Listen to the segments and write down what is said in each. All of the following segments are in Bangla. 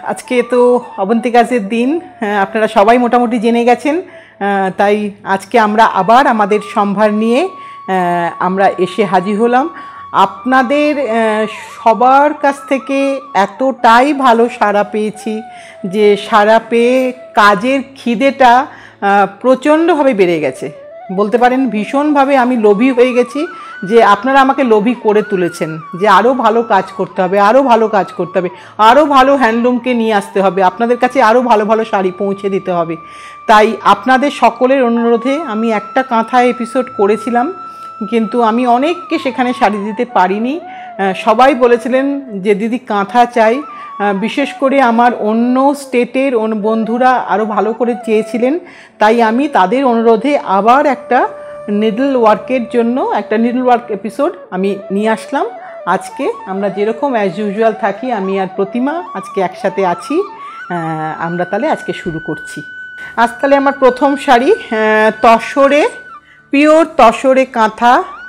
আজকে তো অবন্তিকাজের দিন, আপনারা সবাই মোটামুটি জেনে গেছেন। তাই আজকে আমরা আবার আমাদের সম্ভার নিয়ে আমরা এসে হাজির হলাম। আপনাদের সবার কাছ থেকে এতটাই ভালো সাড়া পেয়েছি যে সাড়া পেয়ে কাজের খিদেটা প্রচণ্ডভাবে বেড়ে গেছে, বলতে পারেন ভীষণভাবে আমি লোভী হয়ে গেছি যে আপনারা আমাকে লোভী করে তুলেছেন যে আরও ভালো কাজ করতে হবে, আরও ভালো কাজ করতে হবে, আরও ভালো হ্যান্ডলুমকে নিয়ে আসতে হবে, আপনাদের কাছে আরও ভালো ভালো শাড়ি পৌঁছে দিতে হবে। তাই আপনাদের সকলের অনুরোধে আমি একটা কাঁথা এপিসোড করেছিলাম, কিন্তু আমি অনেককে সেখানে শাড়ি দিতে পারিনি। সবাই বলেছিলেন যে দিদি কাঁথা চাই, বিশেষ করে আমার অন্য স্টেটের বন্ধুরা আরও ভালো করে চেয়েছিলেন। তাই আমি তাদের অনুরোধে আবার একটা নিডল ওয়ার্কের জন্য একটা নিডল ওয়ার্ক এপিসোড আমি নিয়ে আসলাম। আজকে আমরা যেরকম অ্যাজ ইউজুয়াল থাকি, আমি আর প্রতিমা আজকে একসাথে আছি। আমরা তাহলে আজকে শুরু করছি। আজ তাহলে আমার প্রথম শাড়ি তসরে, পিওর তসরে কাঁথা,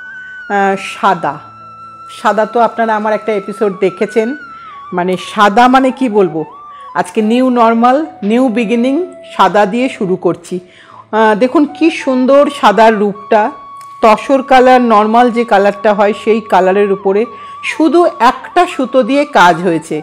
সাদা। সাদা তো আপনারা আমার একটা এপিসোড দেখেছেন, মানে সাদা মানে কি বলবো, আজকে নিউ নর্মাল, নিউ বিগিনিং, সাদা দিয়ে শুরু করছি। দেখুন কি সুন্দর সাদার রূপটা, তসর কালার, নর্মাল যে কালারটা হয় সেই কালারের উপরে শুধু একটা সুতো দিয়ে কাজ হয়েছে।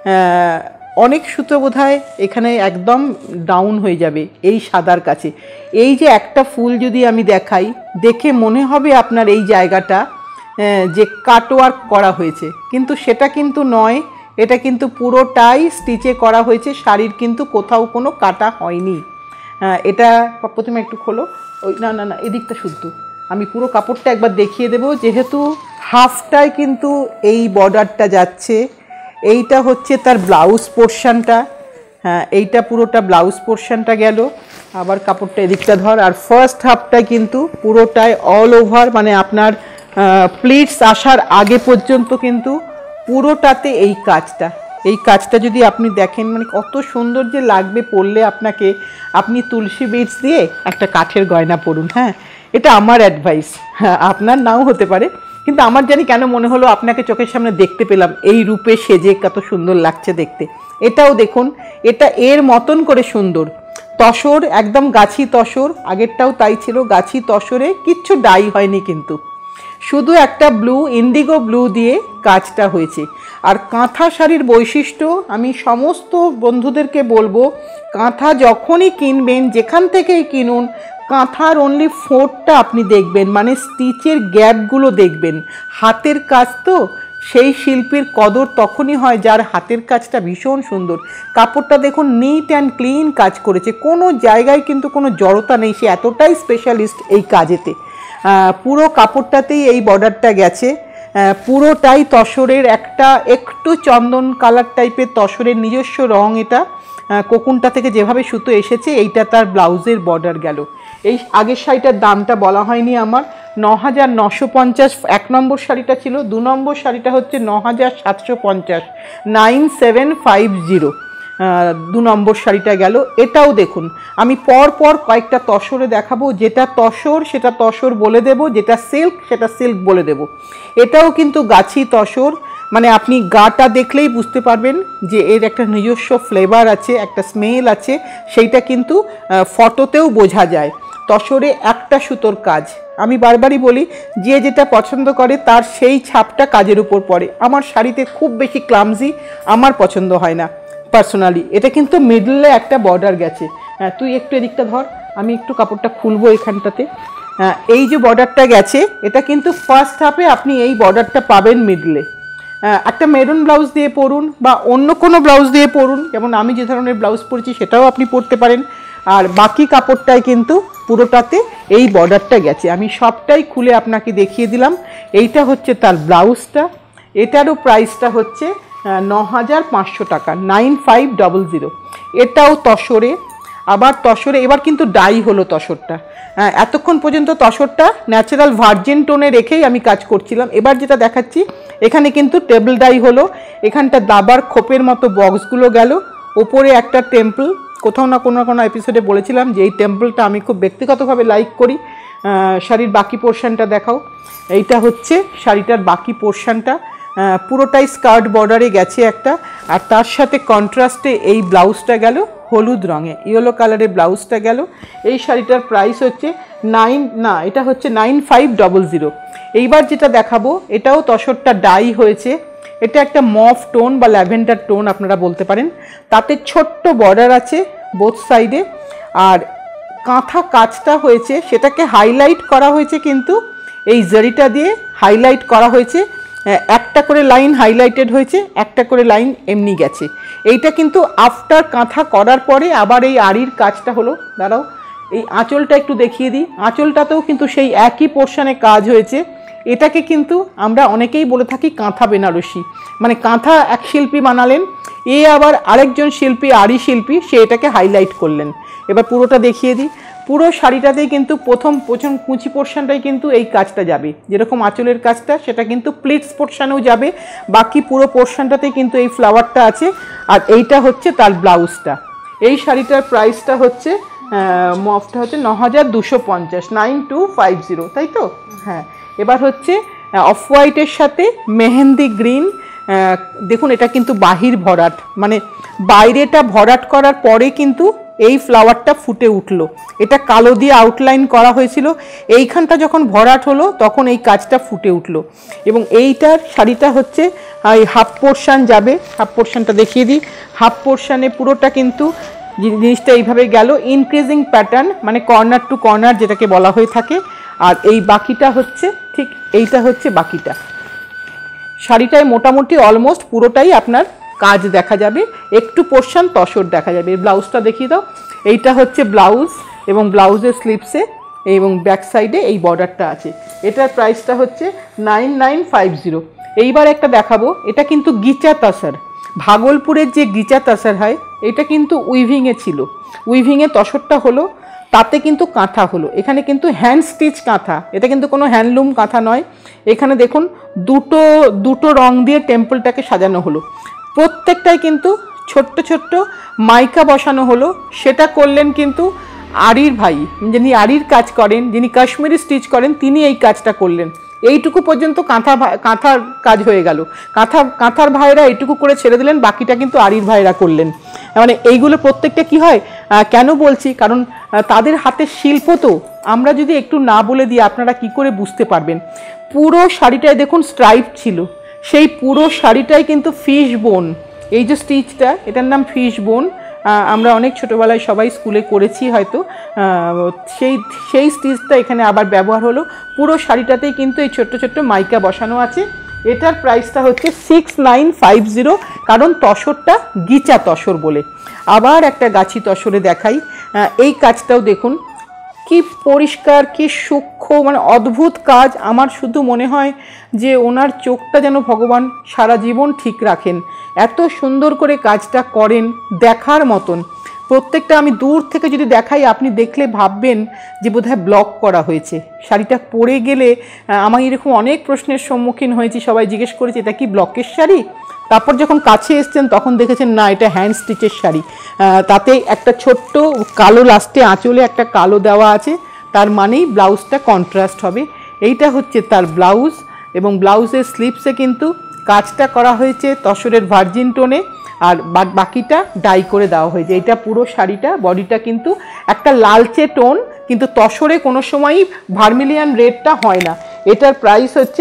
অনেক সুতো বোধহয় এখানে একদম ডাউন হয়ে যাবে এই সাদার কাছে। এই যে একটা ফুল যদি আমি দেখাই, দেখে মনে হবে আপনার এই জায়গাটা যে কাটওয়ার্ক করা হয়েছে, কিন্তু সেটা কিন্তু নয়। এটা কিন্তু পুরোটাই স্টিচে করা হয়েছে, শাড়ির কিন্তু কোথাও কোনো কাটা হয়নি। এটা প্রথমে একটু খোলো, ওই না না না এদিকটা শুদ্ধ, আমি পুরো কাপড়টা একবার দেখিয়ে দেবো। যেহেতু হাফটায় কিন্তু এই বর্ডারটা যাচ্ছে, এইটা হচ্ছে তার ব্লাউজ পোর্শনটা। হ্যাঁ, এইটা পুরোটা ব্লাউজ পোর্শনটা গেল। আবার কাপড়টা এদিকটা ধর, আর ফার্স্ট হাফটায় কিন্তু পুরোটাই অল ওভার, মানে আপনার প্লিটস আসার আগে পর্যন্ত কিন্তু পুরোটাতে এই কাজটা যদি আপনি দেখেন, মানে কত সুন্দর যে লাগবে পরলে আপনাকে। আপনি তুলসী বিটস দিয়ে একটা কাঠের গয়না পরুন। হ্যাঁ, এটা আমার অ্যাডভাইস, হ্যাঁ আপনার নাও হতে পারে, কিন্তু আমার জানি কেন মনে হলো আপনাকে চোখের সামনে দেখতে পেলাম এই রূপে সেজে, কত সুন্দর লাগছে দেখতে। এটাও দেখুন, এটা এর মতন করে সুন্দর তসর, একদম গাছি তসর। আগেরটাও তাই ছিল, গাছি তসরে, কিচ্ছু ডাই হয়নি, কিন্তু শুধু একটা ব্লু, ইন্ডিগো ব্লু দিয়ে কাজটা হয়েছে। আর কাঁথা শাড়ির বৈশিষ্ট্য আমি সমস্ত বন্ধুদেরকে বলবো, কাঁথা যখনই কিনবেন, যেখান থেকেই কিনুন, কাঁথার অনলি ফোঁটটা আপনি দেখবেন, মানে স্টিচের গ্যাপগুলো দেখবেন। হাতের কাজ তো, সেই শিল্পীর কদর তখনই হয় যার হাতের কাজটা ভীষণ সুন্দর। কাপড়টা দেখুন নিট অ্যান্ড ক্লিন কাজ করেছে, কোনো জায়গায় কিন্তু কোনো জড়তা নেই, সে এতটাই স্পেশালিস্ট এই কাজেতে। পুরো কাপড়টাতেই এই বর্ডারটা গেছে, পুরোটাই তসরের একটা একটু চন্দন কালার টাইপের তসরের নিজস্ব রং। এটা কোকুনটা থেকে যেভাবে সুতো এসেছে, এইটা তার ব্লাউজের বর্ডার গেল। এই আগের শাড়িটার দামটা বলা হয়নি আমার, ৯৯৫০ এক নম্বর শাড়িটা ছিল, ২ নম্বর শাড়িটা হচ্ছে ৯৭৫০, ৯৭৫০ ২ নম্বর শাড়িটা গেল। এটাও দেখুন, আমি পর কয়েকটা তসরে দেখাবো, যেটা তসর সেটা তসর বলে দেব, যেটা সিল্ক সেটা সিল্ক বলে দেব। এটাও কিন্তু গাছি তসর, মানে আপনি গাটা দেখলেই বুঝতে পারবেন যে এর একটা নিজস্ব ফ্লেভার আছে, একটা স্মেল আছে, সেইটা কিন্তু ফটোতেও বোঝা যায়। তসরে একটা সুতোর কাজ, আমি বারবারই বলি, যে যেটা পছন্দ করে তার সেই ছাপটা কাজের উপর পড়ে। আমার শাড়িতে খুব বেশি ক্লামজি আমার পছন্দ হয় না পার্সোনালি। এটা কিন্তু মিডলে একটা বর্ডার গেছে। হ্যাঁ, তুই একটু এদিকটা ধর, আমি একটু কাপড়টা খুলবো এখানটাতে। এই যে বর্ডারটা গেছে, এটা কিন্তু ফার্স্ট হাফে আপনি এই বর্ডারটা পাবেন মিডলে। একটা মেরুন ব্লাউজ দিয়ে পরুন বা অন্য কোনো ব্লাউজ দিয়ে পরুন, যেমন আমি যে ধরনের ব্লাউজ পরেছি সেটাও আপনি পরতে পারেন। আর বাকি কাপড়টায় কিন্তু পুরোটাতে এই বর্ডারটা গেছে। আমি সবটাই খুলে আপনাকে দেখিয়ে দিলাম। এইটা হচ্ছে তার ব্লাউজটা, এটারও প্রাইসটা হচ্ছে ৯৫০০ টাকা, ৯৫০০। এটাও তসরে, আবার তসরে, এবার কিন্তু ডাই হলো তসরটা। এতক্ষণ পর্যন্ত তসরটা ন্যাচারাল ভার্জিন টোনে রেখেই আমি কাজ করছিলাম। এবার যেটা দেখাচ্ছি, এখানে কিন্তু টেবিল ডাই হলো, এখানটা দাবার খোপের মতো বক্সগুলো গেল, ওপরে একটা টেম্পল। কোথাও না কোনো এপিসোডে বলেছিলাম যে এই টেম্পলটা আমি খুব ব্যক্তিগতভাবে লাইক করি। শাড়ির বাকি পোর্শনটা দেখাও, এইটা হচ্ছে শাড়িটার বাকি পোর্শনটা। পুরোটাই স্কার্ট বর্ডারে গেছে একটা, আর তার সাথে কন্ট্রাস্টে এই ব্লাউজটা গেল হলুদ রঙে, ইয়েলো কালারের ব্লাউজটা গেল। এই শাড়িটার প্রাইস হচ্ছে এটা হচ্ছে 9500। এইবার যেটা দেখাবো এটাও তসরটা ডাই হয়েছে, এটা একটা মফ টোন বা ল্যাভেন্ডার টোন আপনারা বলতে পারেন, তাতে ছোট্ট বর্ডার আছে বোথ সাইডে, আর কাঁথা কাজটা হয়েছে সেটাকে হাইলাইট করা হয়েছে, কিন্তু এই জরিটা দিয়ে হাইলাইট করা হয়েছে, একটা করে লাইন হাইলাইটেড হয়েছে, একটা করে লাইন এমনি গেছে। এইটা কিন্তু আফটার কাঁথা করার পরে আবার এই আড়ির কাজটা হলো। দাঁড়াও, এই আঁচলটা একটু দেখিয়ে দিই, আঁচলটাতেও কিন্তু সেই একই পোর্শনে কাজ হয়েছে। এটাকে কিন্তু আমরা অনেকেই বলে থাকি কাঁথা বেনারসি, মানে কাঁথা এক শিল্পী বানালেন, এ আবার আরেকজন শিল্পী আড়ি শিল্পী সে এটাকে হাইলাইট করলেন। এবার পুরোটা দেখিয়ে দিই, পুরো শাড়িটাতেই কিন্তু প্রথম কুচি পোর্শনটাই কিন্তু এই কাজটা যাবে, যেরকম আঁচলের কাজটা সেটা কিন্তু প্লিটস পোর্শনেও যাবে, বাকি পুরো পোর্শনটাতেই কিন্তু এই ফ্লাওয়ারটা আছে। আর এইটা হচ্ছে তার ব্লাউজটা। এই শাড়িটার প্রাইসটা হচ্ছে মফটা হচ্ছে 9250, 9250, তাই তো? হ্যাঁ। এবার হচ্ছে অফ হোয়াইটের সাথে মেহেন্দি গ্রিন, দেখুন এটা কিন্তু বাহির ভরাট, মানে বাইরেটা ভরাট করার পরে কিন্তু এই ফ্লাওয়ারটা ফুটে উঠলো, এটা কালো দিয়ে আউটলাইন করা হয়েছিল, এইখানটা যখন ভরাট হলো তখন এই কাজটা ফুটে উঠলো। এবং এইটার শাড়িটা হচ্ছে এই হাফ পোর্শন যাবে, হাফ পোর্শনটা দেখিয়ে দিই, হাফ পোর্শনে পুরোটা কিন্তু জিনিসটা এইভাবে গেল, ইনক্রিজিং প্যাটার্ন, মানে কর্নার টু কর্নার যেটাকে বলা হয়ে থাকে। আর এই বাকিটা হচ্ছে ঠিক এইটা হচ্ছে বাকিটা, শাড়িটায় মোটামুটি অলমোস্ট পুরোটাই আপনার কাজ দেখা যাবে, একটু পোর্শন তসর দেখা যাবে। ব্লাউজটা দেখিয়ে দাও, এইটা হচ্ছে ব্লাউজ, এবং ব্লাউজের স্লিপসে এবং ব্যাক সাইডে এই বর্ডারটা আছে। এটার প্রাইসটা হচ্ছে 9950। এইবার একটা দেখাবো, এটা কিন্তু গিচা তসর, ভাগলপুরের যে গিচা তসর হয় এটা কিন্তু উইভিংয়ে ছিল, উইভিংয়ে তসরটা হলো, তাতে কিন্তু কাঁথা হলো, এখানে কিন্তু হ্যান্ড স্টিচ কাঁথা, এটা কিন্তু কোনো হ্যান্ডলুম কাঁথা নয়। এখানে দেখুন দুটো রং দিয়ে টেম্পলটাকে সাজানো হলো, প্রত্যেকটাই কিন্তু ছোট্ট ছোট্ট মাইকা বসানো হলো। সেটা করলেন কিন্তু আড়ির ভাই, যিনি আড়ির কাজ করেন, যিনি কাশ্মীরি স্টিচ করেন, তিনি এই কাজটা করলেন। এইটুকু পর্যন্ত কাঁথার কাজ হয়ে গেল, কাঁথার ভাইরা এইটুকু করে ছেড়ে দিলেন, বাকিটা কিন্তু আড়ির ভাইরা করলেন। মানে এইগুলো প্রত্যেকটা কি হয়, কেন বলছি, কারণ তাদের হাতের শিল্প তো আমরা যদি একটু না বলে দিই আপনারা কি করে বুঝতে পারবেন। পুরো শাড়িটায় দেখুন স্ট্রাইপ ছিল, সেই পুরো শাড়িটাই কিন্তু ফিশ বোন, এই যে স্টিচটা এটার নাম ফিশ বোন, আমরা অনেক ছোটোবেলায় সবাই স্কুলে করেছি হয়তো, সেই স্টিচটা এখানে আবার ব্যবহার হলো। পুরো শাড়িটাতেই কিন্তু এই ছোট্ট ছোট্ট মাইকা বসানো আছে। এটার প্রাইসটা হচ্ছে 6950, কারণ তসরটা গিচা তসর বলে। আবার একটা গাছি তসরে দেখাই, এই কাজটাও দেখুন কি পরিষ্কার, কি সূক্ষ্ম, মানে অদ্ভুত কাজ। আমার শুধু মনে হয় যে ওনার চোখটা যেন ভগবান সারা জীবন ঠিক রাখেন, এত সুন্দর করে কাজটা করেন, দেখার মতন। প্রত্যেকটা আমি দূর থেকে যদি দেখাই আপনি দেখলে ভাববেন যে বোধহয় ব্লক করা হয়েছে। শাড়িটা পরে গেলে আমি এরকম অনেক প্রশ্নের সম্মুখীন হয়েছি, সবাই জিজ্ঞেস করেছে এটা কি ব্লকের শাড়ি, তারপর যখন কাছে এসছেন তখন দেখেছেন না এটা হ্যান্ড স্টিচের শাড়ি। তাতে একটা ছোট্ট কালো লাস্টে আঁচলে একটা কালো দেওয়া আছে, তার মানেই ব্লাউজটা কন্ট্রাস্ট হবে। এইটা হচ্ছে তার ব্লাউজ, এবং ব্লাউজের স্লিপসে কিন্তু কাজটা করা হয়েছে তসরের ভার্জিন টোনে, আর বাকিটা ডাই করে দেওয়া হয়েছে। এটা পুরো শাড়িটা বডিটা কিন্তু একটা লালচে টোন, কিন্তু তসরে কোনো সময়ই ভার্মিলিয়ান রেডটা হয় না। এটার প্রাইস হচ্ছে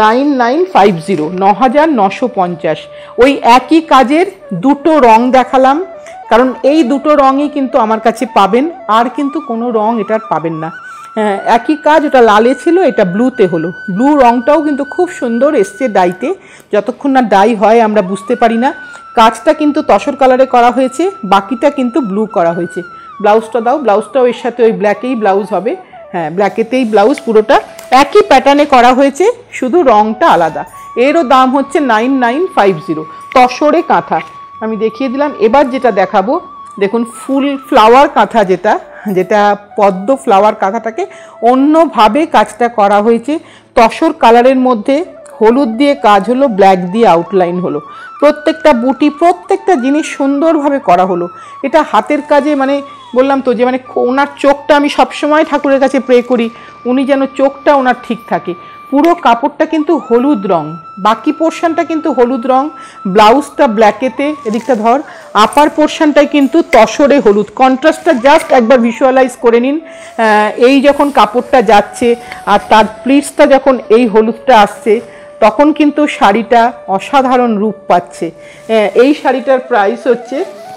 9950, 9950। ওই একই কাজের দুটো রং দেখালাম, কারণ এই দুটো রঙই কিন্তু আমার কাছে পাবেন, আর কিন্তু কোনো রং এটার পাবেন না। একই কাজ, ওটা লালে ছিল, এটা ব্লুতে হলো। ব্লু রংটাও কিন্তু খুব সুন্দর এসছে ডাইতে, যতক্ষণ না ডাই হয় আমরা বুঝতে পারি না। কাজটা কিন্তু তসর কালারে করা হয়েছে, বাকিটা কিন্তু ব্লু করা হয়েছে। ব্লাউজটা দাও, ব্লাউজটাও এর সাথে ওই ব্ল্যাকেই ব্লাউজ হবে, হ্যাঁ ব্ল্যাকেতেই ব্লাউজ, পুরোটা একই প্যাটার্নে করা হয়েছে, শুধু রংটা আলাদা। এরও দাম হচ্ছে 9950, তসরে কাঁথা আমি দেখিয়ে দিলাম। এবার যেটা দেখাবো দেখুন, ফুল ফ্লাওয়ার কাঁথা, যেটা পদ্ম ফ্লাওয়ার কাঁথাটাকে অন্যভাবে কাজটা করা হয়েছে। তসর কালারের মধ্যে হলুদ দিয়ে কাজ হলো, ব্ল্যাক দিয়ে আউটলাইন হলো, প্রত্যেকটা বুটি প্রত্যেকটা জিনিস সুন্দরভাবে করা হলো। এটা হাতের কাজে মানে বললাম তো যে মানে ওনার চোখটা আমি সবসময় ঠাকুরের কাছে প্রে করি উনি যেন চোখটা ওনার ঠিক থাকে। পুরো কাপড়টা কিন্তু হলুদ রং, বাকি পোর্শনটা কিন্তু হলুদ রং, ব্লাউজটা ব্ল্যাকেতে, এদিকটা ধর, আপার পোর্শনটাই কিন্তু তসরে হলুদ। কন্ট্রাস্টটা জাস্ট একবার ভিজুয়ালাইজ করে নিন। এই যখন কাপড়টা যাচ্ছে আর তার প্লিটসটা যখন এই হলুদটা আসছে তখন কিন্তু শাড়িটা অসাধারণ রূপ পাচ্ছে। এই শাড়িটার প্রাইস হচ্ছে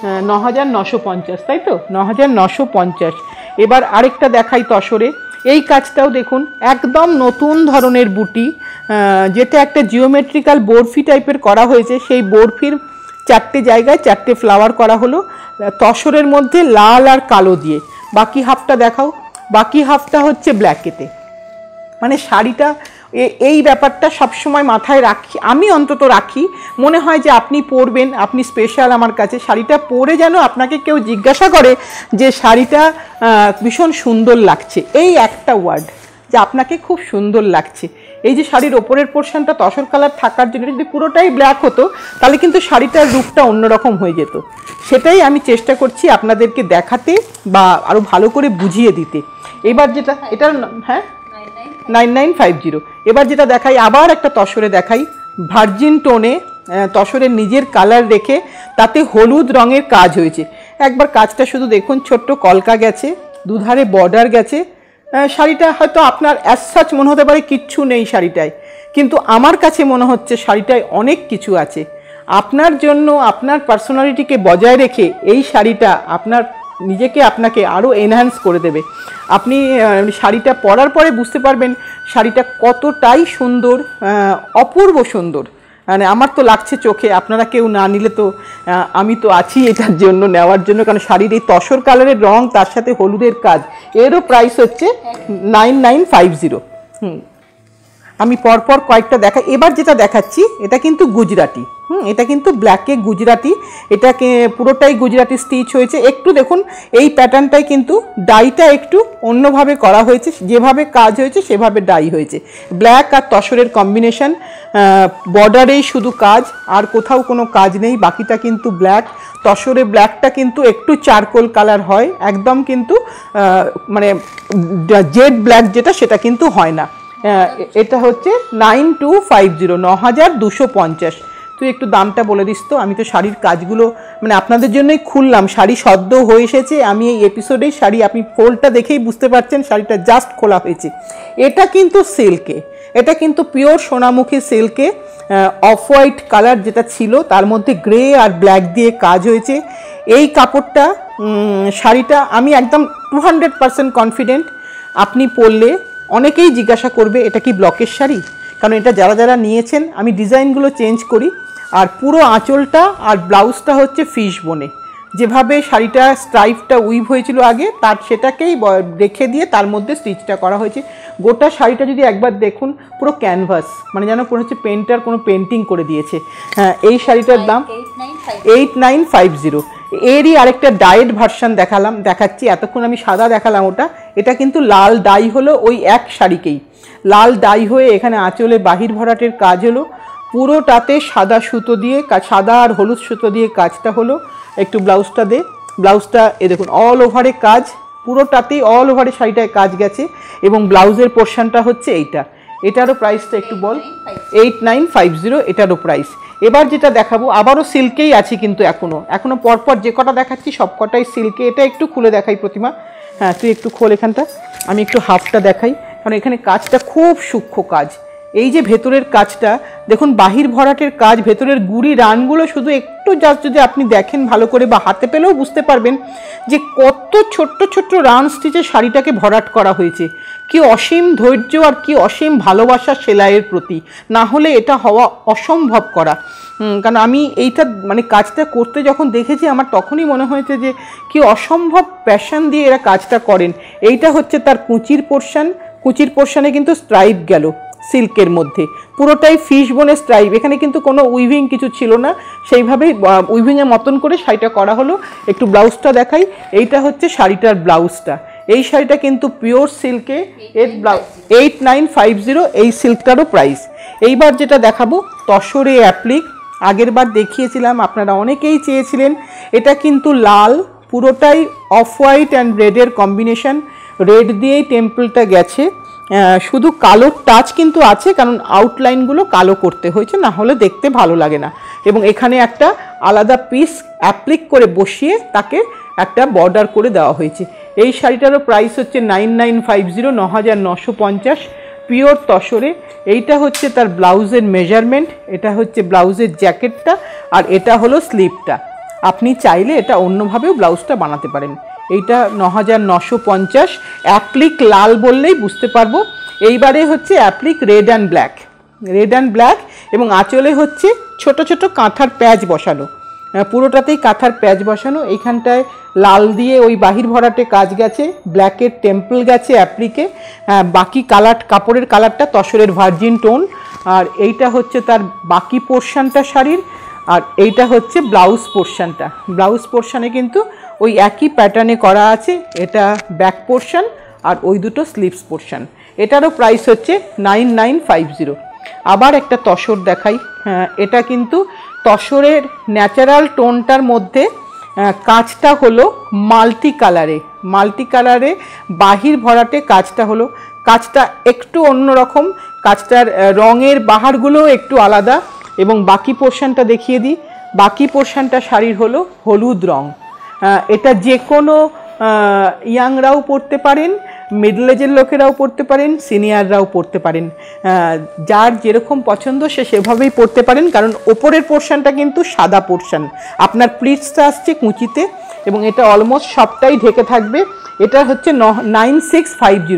৯,৯৫০, তাই তো, ৯,৯৫০। এবার আরেকটা দেখাই তসরে। এই কাজটাও দেখুন একদম নতুন ধরনের বুটি, যেটা একটা জিওমেট্রিক্যাল বরফি টাইপের করা হয়েছে। সেই বরফির 4টে জায়গায় 4টে ফ্লাওয়ার করা হলো তসরের মধ্যে লাল আর কালো দিয়ে। বাকি হাফটা দেখাও। বাকি হাফটা হচ্ছে ব্ল্যাকেতে। মানে শাড়িটা এই ব্যাপারটা সবসময় মাথায় রাখি, আমি অন্তত রাখি। মনে হয় যে আপনি পরবেন, আপনি স্পেশাল আমার কাছে। শাড়িটা পরে যেন আপনাকে কেউ জিজ্ঞাসা করে যে শাড়িটা ভীষণ সুন্দর লাগছে, এই একটা ওয়ার্ড, যে আপনাকে খুব সুন্দর লাগছে। এই যে শাড়ির ওপরের পোর্শনটা তসর কালার থাকার জন্য যদি পুরোটাই ব্ল্যাক হতো তাহলে কিন্তু শাড়িটার রূপটা অন্যরকম হয়ে যেত। সেটাই আমি চেষ্টা করছি আপনাদেরকে দেখাতে বা আরও ভালো করে বুঝিয়ে দিতে। এবার যেটা এটা, হ্যাঁ 9950। এবার যেটা দেখাই, আবার একটা তসরে দেখাই, ভার্জিন টোনে তসরের নিজের কালার রেখে তাতে হলুদ রঙের কাজ হয়েছে। একবার কাজটা শুধু দেখুন, ছোট্ট কলকা গেছে, দুধারে বর্ডার গেছে। শাড়িটা হয়তো আপনার অ্যাজ সাচ মনে হতে পারে কিচ্ছু নেই শাড়িটায়, কিন্তু আমার কাছে মনে হচ্ছে শাড়িটায় অনেক কিছু আছে। আপনার জন্য, আপনার পার্সোনালিটিকে বজায় রেখে এই শাড়িটা আপনার নিজেকে আপনাকে আরও এনহ্যান্স করে দেবে। আপনি শাড়িটা পরার পরে বুঝতে পারবেন শাড়িটা কতটাই সুন্দর, অপূর্ব সুন্দর। মানে আমার তো লাগছে চোখে, আপনারা কেউ না নিলে তো আমি তো আছি এটার জন্য, নেওয়ার জন্য। কারণ শাড়ির এই তসর কালারের রং তার সাথে হলুদের কাজ, এরও প্রাইস হচ্ছে 9950। আমি পরপর কয়েকটা দেখাই। এবার যেটা দেখাচ্ছি এটা কিন্তু গুজরাটি, এটা কিন্তু ব্ল্যাকে গুজরাটি, এটাকে পুরোটাই গুজরাটি স্টিচ হয়েছে। একটু দেখুন এই প্যাটার্নটাই কিন্তু ডাইটা একটু অন্যভাবে করা হয়েছে, যেভাবে কাজ হয়েছে সেভাবে ডাই হয়েছে। ব্ল্যাক আর তসরের কম্বিনেশন, বর্ডারেই শুধু কাজ, আর কোথাও কোনো কাজ নেই, বাকিটা কিন্তু ব্ল্যাক। তসরে ব্ল্যাকটা কিন্তু একটু চারকোল কালার হয়, একদম কিন্তু মানে জেড ব্ল্যাক যেটা সেটা কিন্তু হয় না। এটা হচ্ছে 9250, 9250। তুই একটু দামটা বলে দিস তো, আমি তো শাড়ির কাজগুলো মানে আপনাদের জন্যই খুললাম। শাড়ি সদ্য হয়ে এসেছে, আমি এই এপিসোডেই শাড়ি, আপনি ফোল্ডটা দেখেই বুঝতে পারছেন শাড়িটা জাস্ট খোলা হয়েছে। এটা কিন্তু সিল্কে, এটা কিন্তু পিওর সোনামুখী সিল্কে, অফ হোয়াইট কালার যেটা ছিল তার মধ্যে গ্রে আর ব্ল্যাক দিয়ে কাজ হয়েছে। এই কাপড়টা, শাড়িটা আমি একদম 200% কনফিডেন্ট আপনি পরলে অনেকেই জিজ্ঞাসা করবে এটা কি ব্লকের শাড়ি, কারণ এটা যারা যারা নিয়েছেন আমি ডিজাইনগুলো চেঞ্জ করি। আর পুরো আঁচলটা আর ব্লাউজটা হচ্ছে ফিশ বোনে, যেভাবে শাড়িটা স্ট্রাইপটা উইভ হয়েছিল আগে তার সেটাকেই রেখে দিয়ে তার মধ্যে স্টিচটা করা হয়েছে। গোটা শাড়িটা যদি একবার দেখুন পুরো ক্যানভাস, মানে যেন কোনো হচ্ছে পেন্টার কোনো পেন্টিং করে দিয়েছে। হ্যাঁ, এই শাড়িটার দাম 8950। এরই আরেকটা ডাইড ভার্সন দেখাচ্ছি। এতক্ষণ আমি সাদা দেখালাম ওটা, এটা কিন্তু লাল ডাই হলো ওই এক শাড়িকেই, লাল ডাই হয়ে এখানে আঁচলে বাহির ভরাটের কাজ হলো, পুরোটাতে সাদা সুতো দিয়ে, সাদা আর হলুদ সুতো দিয়ে কাজটা হলো। একটু ব্লাউজটা দে, ব্লাউজটা এ দেখুন অল ওভারে কাজ, পুরোটাতেই অল ওভারে শাড়িটায় কাজ গেছে। এবং ব্লাউজের পোর্শনটা হচ্ছে এইটা, এটারও প্রাইসটা একটু বল। 8950 এটারও প্রাইস। এবার যেটা দেখাবো আবারও সিল্কেই আছি, কিন্তু এখনো পরপর যে কটা দেখাচ্ছি সব কটাই সিল্কে। এটা একটু খুলে দেখাই প্রতিমা, হ্যাঁ তুই একটু খোল এখানটা, আমি একটু হাফটা দেখাই, কারণ এখানে কাজটা খুব সূক্ষ্ম কাজ। এই যে ভেতরের কাজটা দেখুন, বাহির ভরাটের কাজ, ভেতরের গুড়ি রানগুলো শুধু একটু জাস্ট যদি আপনি দেখেন ভালো করে বা হাতে পেলেও বুঝতে পারবেন যে কত ছোট্ট ছোট্ট রান স্টিচে শাড়িটাকে ভরাট করা হয়েছে। কি অসীম ধৈর্য আর কি অসীম ভালোবাসা সেলাইয়ের প্রতি, না হলে এটা হওয়া অসম্ভব করা। কারণ আমি এইটা মানে কাজটা করতে যখন দেখেছি আমার তখনই মনে হয়েছে যে কি অসম্ভব প্যাশন দিয়ে এরা কাজটা করেন। এইটা হচ্ছে তার কুচির পোর্শন, কুচির পোর্শনে কিন্তু স্ট্রাইপ গেল সিল্কের মধ্যে, পুরোটাই ফিশ বোনের স্ট্রাইপ, এখানে কিন্তু কোনো উইভিং কিছু ছিল না, সেইভাবেই উইভিংয়ের মতন করে শাড়িটা করা হলো। একটু ব্লাউজটা দেখাই, এইটা হচ্ছে শাড়িটার ব্লাউজটা। এই শাড়িটা কিন্তু পিওর সিল্কে, এর ব্লাউজ 8950 এই সিল্কটারও প্রাইস। এইবার যেটা দেখাবো তসরে অ্যাপ্লিক, আগের বার দেখিয়েছিলাম, আপনারা অনেকেই চেয়েছিলেন। এটা কিন্তু লাল পুরোটাই অফ হোয়াইট অ্যান্ড রেডের কম্বিনেশন, রেড দিয়েই টেম্পলটা গেছে। শুধু কালোর টাচ কিন্তু আছে, কারণ আউটলাইনগুলো কালো করতে হয়েছে, না হলে দেখতে ভালো লাগে না। এবং এখানে একটা আলাদা পিস অ্যাপ্লিক করে বসিয়ে তাকে একটা বর্ডার করে দেওয়া হয়েছে। এই শাড়িটারও প্রাইস হচ্ছে 9950, 9950, পিওর তসরে। এইটা হচ্ছে তার ব্লাউজের মেজারমেন্ট, এটা হচ্ছে ব্লাউজের জ্যাকেটটা, আর এটা হলো স্লিভটা। আপনি চাইলে এটা অন্যভাবেও ব্লাউজটা বানাতে পারেন। এইটা 9950, অ্যাপ্লিক লাল বললেই বুঝতে পারবো। এইবারে হচ্ছে applique red and black, red and black, এবং আঁচলে হচ্ছে ছোট ছোট কাঁথার প্যাচ বসানো, পুরোটাতেই কাঁথার প্যাচ বসানো। এইখানটায় লাল দিয়ে ওই বাহির ভরাটে কাজ গেছে, ব্ল্যাকের টেম্পল গেছে অ্যাপ্লিকে, বাকি কালার, কাপড়ের কালারটা তসরের ভার্জিন টোন। আর এইটা হচ্ছে তার বাকি পোর্শনটা শাড়ির, আর এইটা হচ্ছে ব্লাউজ পোর্শনটা। ব্লাউজ পোর্শনে কিন্তু ওই একই প্যাটার্নে করা আছে, এটা ব্যাক পোর্শন আর ওই দুটো স্লিভস পোর্শন। এটারও প্রাইস হচ্ছে 9950। আবার একটা তসর দেখাই। এটা কিন্তু তসরের ন্যাচারাল টোনটার মধ্যে কাজটা হলো মাল্টি কালারে, বাহির ভরাটে কাজটা হলো, কাজটা একটু অন্যরকম, কাজটার রঙের বাহারগুলোও একটু আলাদা। এবং বাকি পোর্শনটা দেখিয়ে দিই। বাকি পোর্শনটা শাড়ির হলো হলুদ রং। এটা যে কোনো ইয়াংরাও পরতে পারেন, মিডল এজের লোকেরাও পরতে পারেন, সিনিয়ররাও পরতে পারেন, যার যেরকম পছন্দ সে সেভাবেই পরতে পারেন। কারণ ওপরের পোর্শনটা কিন্তু সাদা পোর্শন, আপনার প্লিটসটা আসছে কুঁচিতে, এবং এটা অলমোস্ট সবটাই ঢেকে থাকবে। এটা হচ্ছে 9650,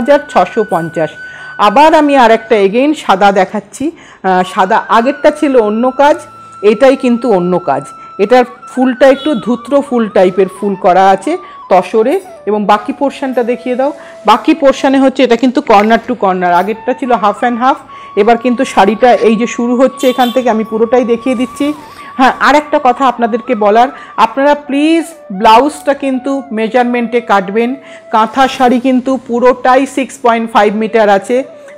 9650। আবার আমি আর একটা এগেইন সাদা দেখাচ্ছি। সাদা আগেরটা ছিল অন্য কাজ, এটাই কিন্তু অন্য কাজ। এটার ফুলটা একটু ধুত্র ফুল টাইপের ফুল করা আছে তসরে। এবং বাকি পোর্শনটা দেখিয়ে দাও। বাকি পোর্শনে হচ্ছে এটা কিন্তু কর্নার টু কর্নার, আগেরটা ছিল হাফ অ্যান্ড হাফ, এবার কিন্তু শাড়িটা এই যে শুরু হচ্ছে এখান থেকে, আমি পুরোটাই দেখিয়ে দিচ্ছি। হ্যাঁ, আর একটা কথা আপনাদেরকে বলার, আপনারা প্লিজ ব্লাউজটা কিন্তু মেজারমেন্টে কাটবেন। কাঁথা শাড়ি কিন্তু পুরোটাই 6.5 মিটার আছে,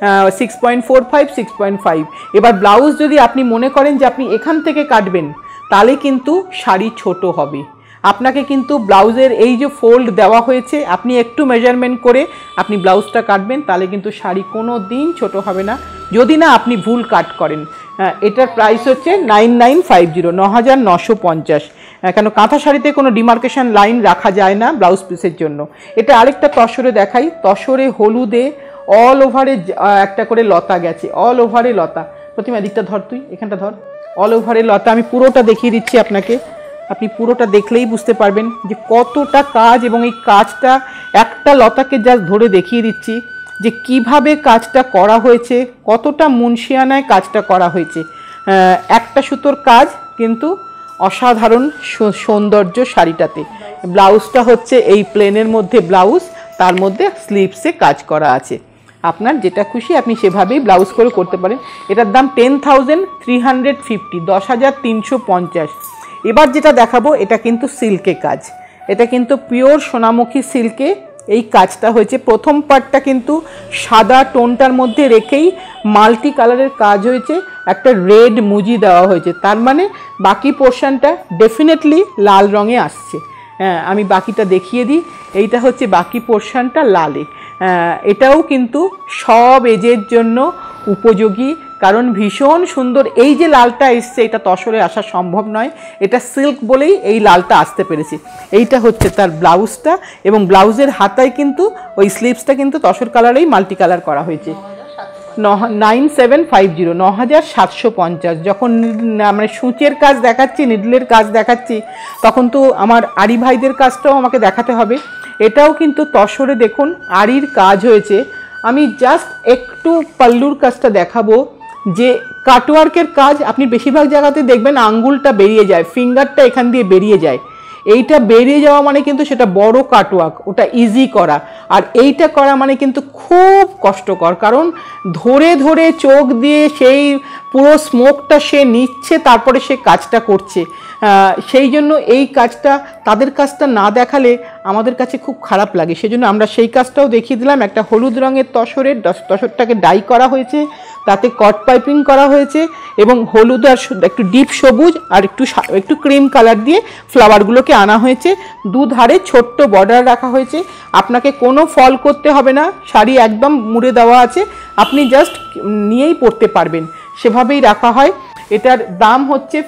6.45, 6.5। এবার ব্লাউজ যদি আপনি মনে করেন যে আপনি এখান থেকে কাটবেন, তাহলে কিন্তু শাড়ি ছোট হবে। আপনাকে কিন্তু ব্লাউজের এই যে ফোল্ড দেওয়া হয়েছে, আপনি একটু মেজারমেন্ট করে আপনি ব্লাউজটা কাটবেন, তাহলে কিন্তু শাড়ি কোনো দিন ছোট হবে না, যদি না আপনি ভুল কাট করেন। এটার প্রাইস হচ্ছে 9950, 9950। কেন কাঁথা শাড়িতে কোনো ডিমার্কেশন লাইন রাখা যায় না ব্লাউজ পিসের জন্য। এটা আরেকটা তসরে দেখাই। তসরে হলুদে অল ওভারে একটা করে লতা গেছে, অল ওভারে লতা। প্রতিমা দিকটা ধর, তুই এখানটা ধর, অল ওভারে লতা। আমি পুরোটা দেখিয়ে দিচ্ছি আপনাকে, আপনি পুরোটা দেখলেই বুঝতে পারবেন যে কতটা কাজ। এবং এই কাজটা একটা লতাকে যা ধরে দেখিয়ে দিচ্ছি যে কিভাবে কাজটা করা হয়েছে, কতটা মুন্সিয়ানায় কাজটা করা হয়েছে। একটা সুতোর কাজ কিন্তু অসাধারণ সৌন্দর্য শাড়িটাতে। ব্লাউজটা হচ্ছে এই প্লেনের মধ্যে ব্লাউজ, তার মধ্যে স্লিভসে কাজ করা আছে। আপনার যেটা খুশি আপনি সেভাবেই ব্লাউজ করে করতে পারেন। এটার দাম 10,350, 10,350। এবার যেটা দেখাবো এটা কিন্তু সিল্কে কাজ, এটা কিন্তু পিওর সোনামুখী সিল্কে এই কাজটা হয়েছে। প্রথম পার্টটা কিন্তু সাদা টোনটার মধ্যে রেখেই মাল্টি কালারের কাজ হয়েছে, একটা রেড মুজি দেওয়া হয়েছে, তার মানে বাকি পোর্শনটা ডেফিনেটলি লাল রঙে আসছে। আমি বাকিটা দেখিয়ে দিই। এইটা হচ্ছে বাকি পোর্শনটা লালে। এটাও কিন্তু সব এজের জন্য উপযোগী, কারণ ভীষণ সুন্দর। এই যে লালটা এসছে এটা তসরে আসা সম্ভব নয়, এটা সিল্ক বলেই এই লালটা আসতে পেরেছে। এইটা হচ্ছে তার ব্লাউজটা, এবং ব্লাউজের হাতায় কিন্তু ওই স্লিভসটা কিন্তু তসর কালারেই মাল্টি কালার করা হয়েছে। 9750, 9750। যখন মানে সূচের কাজ দেখাচ্ছি, নিডলের কাজ দেখাচ্ছি, তখন তো আমার আরি ভাইদের কাজটাও আমাকে দেখাতে হবে। এটাও কিন্তু তসরে দেখুন আরির কাজ হয়েছে। আমি জাস্ট একটু পাল্লুর কাজটা দেখাবো, যে কাটওয়ার্কের কাজ আপনি বেশিরভাগ জায়গাতে দেখবেন আঙ্গুলটা বেরিয়ে যায়, ফিঙ্গারটা এখান দিয়ে বেরিয়ে যায়। এইটা বেরিয়ে যাওয়া মানে কিন্তু সেটা বড় কাটওয়ার্ক, ওটা ইজি করা। আর এইটা করা মানে কিন্তু খুব কষ্টকর, কারণ ধরে ধরে চোখ দিয়ে সেই পুরো স্মোকটা সে নিচ্ছে, তারপরে সে কাজটা করছে। সেই জন্য এই কাজটা, তাদের কাজটা না দেখালে আমাদের কাছে খুব খারাপ লাগে, সেজন্য আমরা সেই কাজটাও দেখিয়ে দিলাম। একটা হলুদ রঙের তসরটাকে ডাই করা হয়েছে, তাতে কট পাইপিং করা হয়েছে এবং হলুদ আর একটু ডিপ সবুজ আর একটু ক্রিম কালার দিয়ে ফ্লাওয়ারগুলোকে আনা হয়েছে। দুধারে ছোট্ট বর্ডার রাখা হয়েছে। আপনাকে কোনো ফল করতে হবে না, শাড়ি একদম মুড়ে দেওয়া আছে, আপনি জাস্ট নিয়েই পরতে পারবেন, সেভাবেই রাখা হয়। এটার দাম হচ্ছে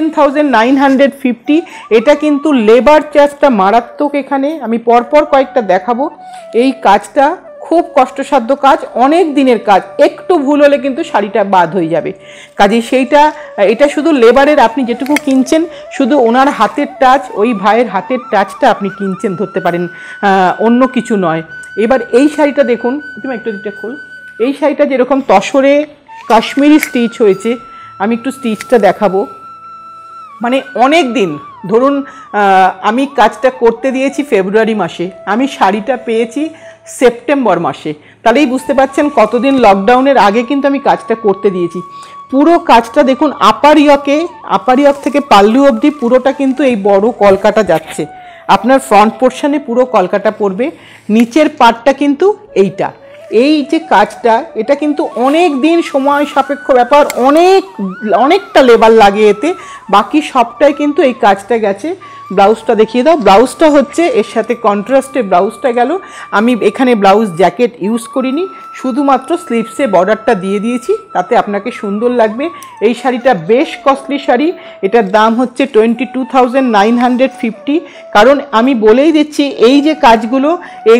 15,950। এটা কিন্তু লেবার চার্জটা মারাত্মক। এখানে আমি পরপর কয়েকটা দেখাবো। এই কাজটা খুব কষ্টসাধ্য কাজ, অনেক দিনের কাজ, একটু ভুল হলে কিন্তু শাড়িটা বাদ হয়ে যাবে। কাজেই এটা শুধু লেবারের, আপনি যেটুকু কিনছেন শুধু ওনার হাতের টাচ, ওই ভাইয়ের হাতের টাচটা আপনি কিনছেন ধরতে পারেন, অন্য কিছু নয়। এবার এই শাড়িটা দেখুন, তুমি একটু দিকটা খোল। এই শাড়িটা যেরকম তসরে কাশ্মীরি স্টিচ হয়েছে, আমি একটু স্টিচটা দেখাবো। মানে অনেক দিন ধরুন আমি কাজটা করতে দিয়েছি ফেব্রুয়ারি মাসে, আমি শাড়িটা পেয়েছি সেপ্টেম্বর মাসে, তাহলেই বুঝতে পারছেন কতদিন লকডাউনের আগে কিন্তু আমি কাজটা করতে দিয়েছি। পুরো কাজটা দেখুন আপার ইয়ক থেকে পাল্লু অবধি পুরোটা কিন্তু এই বড় কলকাটা যাচ্ছে। আপনার ফ্রন্ট পোর্শনে পুরো কলকাটা পড়বে, নিচের পার্টটা কিন্তু এইটা। এই যে কাজটা, এটা কিন্তু অনেক দিন সময় সাপেক্ষ ব্যাপার, অনেকটা লেবার লাগে এতে, বাকি সবটাই কিন্তু এই কাজটা গেছে। ব্লাউজটা দেখিয়ে দাও। ব্লাউজটা হচ্ছে এর সাথে কন্ট্রাস্টে ব্লাউজটা গেল। আমি এখানে ব্লাউজ জ্যাকেট ইউজ করিনি, শুধুমাত্র স্লিভসে বর্ডারটা দিয়ে দিয়েছি, তাতে আপনাকে সুন্দর লাগবে। এই শাড়িটা বেশ কস্টলি শাড়ি, এটার দাম হচ্ছে 22,950। কারণ আমি বলেই দিচ্ছি, এই যে কাজগুলো,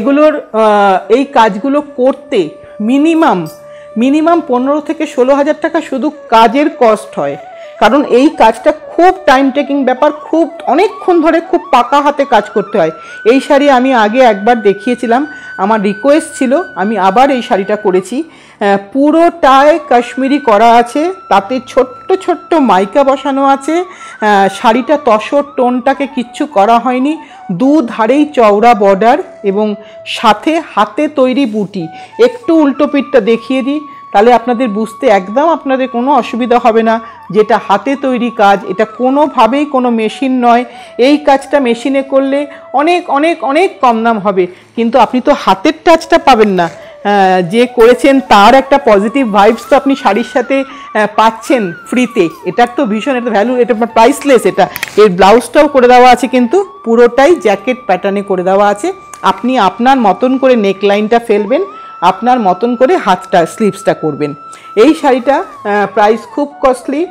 এই কাজগুলো করতে মিনিমাম 15 থেকে 16,000 টাকা শুধু কাজের কস্ট হয়। কারণ এই কাজটা খুব টাইম টেকিং ব্যাপার, খুব অনেকক্ষণ ধরে খুব পাকা হাতে কাজ করতে হয়। এই শাড়ি আমি আগে একবার দেখিয়েছিলাম, আমার রিকোয়েস্ট ছিল, আমি আবার এই শাড়িটা করেছি। পুরোটায় কাশ্মীরি করা আছে, তাতে ছোট্ট ছোট্ট মাইকা বসানো আছে। শাড়িটা তসর টোনটাকে কিচ্ছু করা হয়নি, দুধারেই চওড়া বর্ডার এবং সাথে হাতে তৈরি বুটি। একটু উল্টো পিঠটা দেখিয়ে দিই, তাহলে আপনাদের বুঝতে একদম আপনাদের কোনো অসুবিধা হবে না যেটা হাতে তৈরি কাজ, এটা কোনোভাবেই কোনো মেশিন নয়। এই কাজটা মেশিনে করলে অনেক অনেক অনেক কম দাম হবে, কিন্তু আপনি তো হাতের টাচটা পাবেন না। যে করেছেন তার একটা পজিটিভ ভাইবস তো আপনি শাড়ির সাথে পাচ্ছেন ফ্রিতে, এটার তো ভীষণ একটা ভ্যালু, এটা প্রাইসলেস। এর ব্লাউজটাও করে দেওয়া আছে, কিন্তু পুরোটাই জ্যাকেট প্যাটার্নে করে দেওয়া আছে। আপনি আপনার মতন করে নেকলাইনটা ফেলবেন, আপনার মতন করে হাতটা স্লিভসটা করবেন। এই শাড়িটা প্রাইস খুব কস্টলি,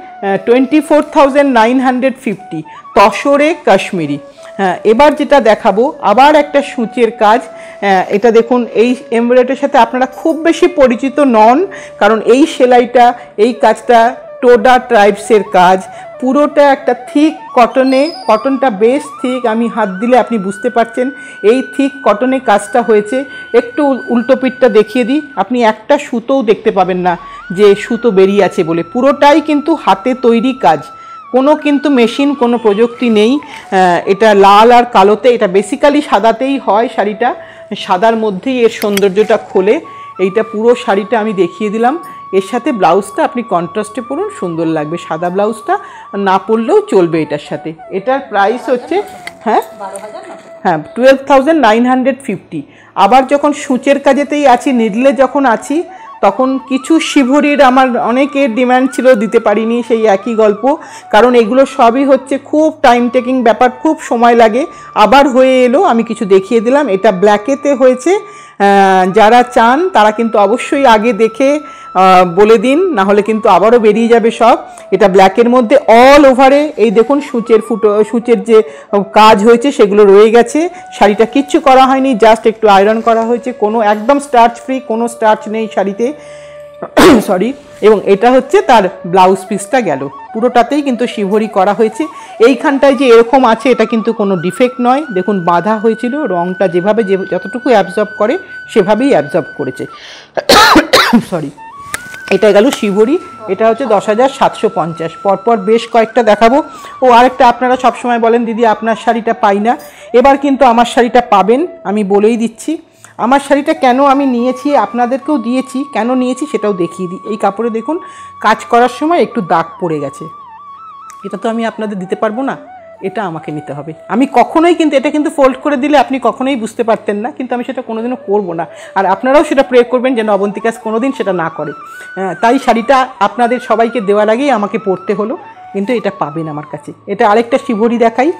24,950, তসরে কাশ্মীরি। এবার যেটা দেখাবো আবার একটা সূচের কাজ। এটা দেখুন, এই এমব্রয়ডারির সাথে আপনারা খুব বেশি পরিচিত নন, কারণ এই সেলাইটা, এই কাজটা টোডা ট্রাইবসের কাজ। পুরোটা একটা থিক কটনে, কটনটা বেশ থিক, আমি হাত দিলে আপনি বুঝতে পারছেন এই থিক কটনে কাজটা হয়েছে। একটু উল্টো পিঠটা দেখিয়ে দিই, আপনি একটা সুতোও দেখতে পাবেন না যে সুতো বেরিয়ে আছে বলে, পুরোটাই কিন্তু হাতে তৈরি কাজ, কোনো কিন্তু মেশিন, কোনো প্রযুক্তি নেই। এটা লাল আর কালোতে, এটা বেসিক্যালি সাদাতেই হয় শাড়িটা, সাদার মধ্যেই এর সৌন্দর্যটা খোলে। এইটা পুরো শাড়িটা আমি দেখিয়ে দিলাম। এর সাথে ব্লাউজটা আপনি কন্ট্রাস্টে পরুন, সুন্দর লাগবে। সাদা ব্লাউজটা না পরলেও চলবে এটার সাথে। এটার প্রাইস হচ্ছে 12,950। আবার যখন সূচের কাজেতেই আছি, নিডলে যখন আছি, তখন কিছু শিভরির আমার অনেকের ডিমান্ড ছিল, দিতে পারিনি, সেই একই গল্প। কারণ এগুলো সবই হচ্ছে খুব টাইম টেকিং ব্যাপার, খুব সময় লাগে। আবার হয়ে এলো, আমি কিছু দেখিয়ে দিলাম। এটা ব্ল্যাকেতে হয়েছে, যারা চান তারা কিন্তু অবশ্যই আগে দেখে বলে দিন, না হলে কিন্তু আবারও বেরিয়ে যাবে সব। এটা ব্ল্যাকের মধ্যে অল ওভারে এই দেখুন সূচের যে কাজ হয়েছে সেগুলো রয়ে গেছে। শাড়িটা কিচ্ছু করা হয়নি, জাস্ট একটু আয়রন করা হয়েছে, কোনো একদম স্টার্চ ফ্রি, কোনো স্টার্চ নেই শাড়িতে, সরি। এবং এটা হচ্ছে তার ব্লাউজ পিসটা গেল, পুরোটাতেই কিন্তু শিভরি করা হয়েছে। এইখানটায় যে এরকম আছে এটা কিন্তু কোনো ডিফেক্ট নয়, দেখুন বাঁধা হয়েছিল, রঙটা যেভাবে যতটুকু অ্যাবজর্ব করে সেভাবেই অ্যাবজর্ব করেছে, সরি। এটা গেল শিভরি, এটা হচ্ছে 10,750। পরপর বেশ কয়েকটা দেখাবো। ও আরেকটা, আপনারা সবসময় বলেন দিদি আপনার শাড়িটা পাই না, এবার কিন্তু আমার শাড়িটা পাবেন, আমি বলেই দিচ্ছি। আমার শাড়িটা কেন আমি নিয়েছি, আপনাদেরকেও দিয়েছি, কেন নিয়েছি সেটাও দেখিয়ে দিই। এই কাপড়ে দেখুন কাজ করার সময় একটু দাগ পড়ে গেছে, এটা তো আমি আপনাদের দিতে পারবো না, এটা আমাকে নিতে হবে। আমি কখনোই কিন্তু এটা কিন্তু ফোল্ড করে দিলে আপনি কখনোই বুঝতে পারতেন না, কিন্তু আমি সেটা কোনোদিনও করবো না। আর আপনারাও সেটা প্রে করবেন যেন অবন্তিকাস কোনোদিন সেটা না করে। তাই শাড়িটা আপনাদের সবাইকে দেওয়ার আগেই আমাকে পরতে হলো, কিন্তু এটা পাবেন আমার কাছে। এটা আরেকটা শিবরি দেখাই,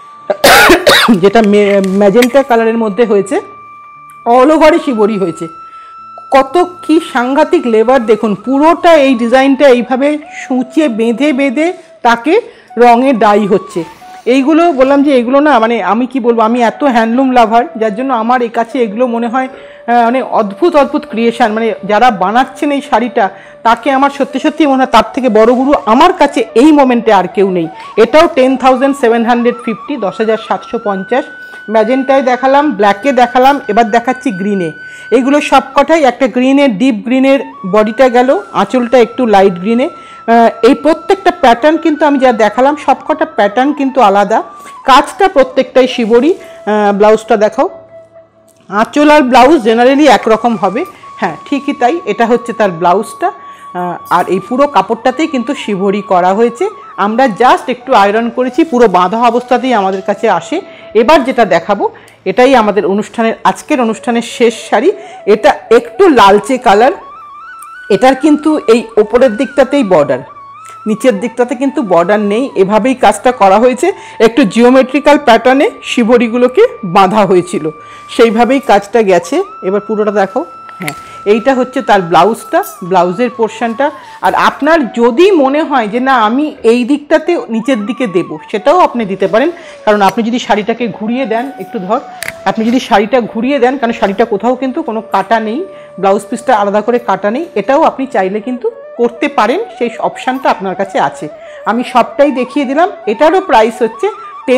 যেটা ম্যাজেন্টা কালারের মধ্যে হয়েছে, অল ওভারে শিবরি হয়েছে। কত কি সাংঘাতিক লেবার দেখুন, পুরোটা এই ডিজাইনটা এইভাবে সূচিয়ে বেঁধে বেঁধে তাকে রঙে ডাই হচ্ছে। এইগুলো বললাম যে এগুলো না, মানে আমি কি বলবো, আমি এত হ্যান্ডলুম লাভার, যার জন্য আমার এই কাছে এগুলো মনে হয় মানে অদ্ভুত অদ্ভুত ক্রিয়েশান। মানে যারা বানাচ্ছেন এই শাড়িটা, তাকে আমার সত্যি সত্যি মনে হয় তার থেকে বড় গুরু আমার কাছে এই মোমেন্টে আর কেউ নেই। এটাও 10,750, 10,750। ম্যাজেন্টায় দেখালাম, ব্ল্যাকে দেখালাম, এবার দেখাচ্ছি গ্রিনে। এগুলো সবকটাই একটা গ্রিনের, ডিপ গ্রিনের বডিটা গেল, আঁচলটা একটু লাইট গ্রিনে। এই প্রত্যেকটা প্যাটার্ন কিন্তু আমি যা দেখালাম সবকটা প্যাটার্ন কিন্তু আলাদা, কাজটা প্রত্যেকটাই শিবরি। ব্লাউজটা দেখাও। আঁচল আর ব্লাউজ জেনারেলি একরকম হবে, হ্যাঁ ঠিকই তাই, এটা হচ্ছে তার ব্লাউজটা। আর এই পুরো কাপড়টাতেই কিন্তু শিবরি করা হয়েছে। আমরা জাস্ট একটু আয়রন করেছি, পুরো বাঁধা অবস্থাতেই আমাদের কাছে আসে। এবার যেটা দেখাবো, এটাই আমাদের আজকের অনুষ্ঠানের শেষ শাড়ি। এটা একটু লালচে কালার, এটার কিন্তু এই ওপরের দিকটাতেই বর্ডার, নিচের দিকটাতে কিন্তু বর্ডার নেই। এভাবেই কাজটা করা হয়েছে, একটু জিওমেট্রিক্যাল প্যাটার্নে শিবরিগুলোকে বাঁধা হয়েছিল, সেইভাবেই কাজটা গেছে। এবার পুরোটা দেখো, হ্যাঁ এইটা হচ্ছে তার ব্লাউজটা, ব্লাউজের পোর্শনটা। আর আপনার যদি মনে হয় যে না আমি এই দিকটাতে নিচের দিকে দেব, সেটাও আপনি দিতে পারেন। কারণ আপনি যদি শাড়িটাকে ঘুরিয়ে দেন, একটু ধর, আপনি যদি শাড়িটা ঘুরিয়ে দেন, কারণ শাড়িটা কোথাও কিন্তু কোনো কাটা নেই, ব্লাউজ পিসটা আলাদা করে কাটা নেই, এটাও আপনি চাইলে কিন্তু করতে পারেন, সেই অপশানটা আপনার কাছে আছে। আমি সবটাই দেখিয়ে দিলাম। এটারও প্রাইস হচ্ছে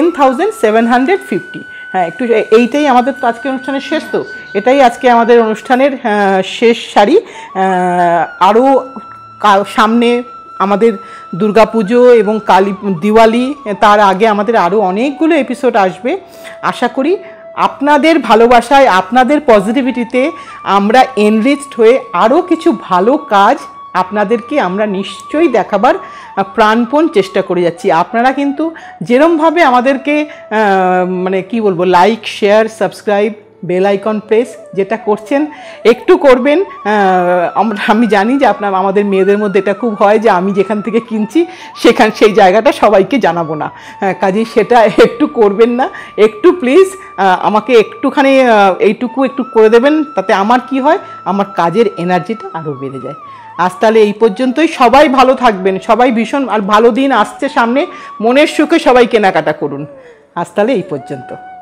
10,750। হ্যাঁ একটু এইটাই আমাদের তো আজকে অনুষ্ঠানের শেষ, তো এটাই আজকে আমাদের অনুষ্ঠানের শেষ শাড়ি। আরও সামনে আমাদের দুর্গাপুজো এবং দিওয়ালি, তার আগে আমাদের আরও অনেকগুলো এপিসোড আসবে। আশা করি আপনাদের ভালোবাসায়, আপনাদের পজিটিভিটিতে আমরা এনরিচড হয়ে আরও কিছু ভালো কাজ আপনাদেরকে আমরা নিশ্চয়ই দেখাবার প্রাণপণ চেষ্টা করে যাচ্ছি। আপনারা কিন্তু যেরমভাবে আমাদেরকে মানে কি বলবো, like, share, subscribe, bell icon press যেটা করছেন, একটু করবেন। আমি জানি যে আমাদের মেয়েদের মধ্যে এটা খুব হয় যে আমি যেখান থেকে কিনছি সেই জায়গাটা সবাইকে জানাবো না, কাজেই সেটা একটু করবেন না। একটু প্লিজ আমাকে একটুখানি এইটুকু একটু করে দেবেন, তাতে আমার কি হয়, আমার কাজের এনার্জিটা আরও বেড়ে যায়। আজ তাহলে এই পর্যন্তই। সবাই ভালো থাকবেন, সবাই ভীষণ, আর ভালো দিন আসছে সামনে, মনের সুখে সবাই কেনাকাটা করুন। আজ তাহলে এই পর্যন্ত।